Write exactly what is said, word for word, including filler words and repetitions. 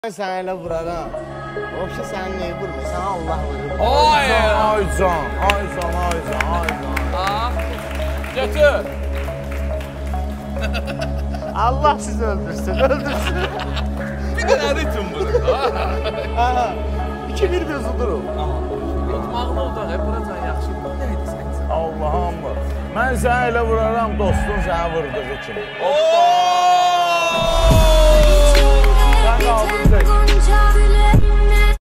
Ben sana elə vuraram. Yoksa sen neyi vurma? Sana Allah vurur. Ay Ay can, ay can, ay can, ay can. Ha? Götür. Allah sizi öldürsün, öldürsün. Bir tane ritim vurur. Aha. İki bir gözü durur. Tutmağını oldu. Hep buradan yaxşı. Bu neydi sen? Allah'ım. Mən sənə elə vuraram, dostun sənə vurduğu kimi. Ooo! Sən qaldın.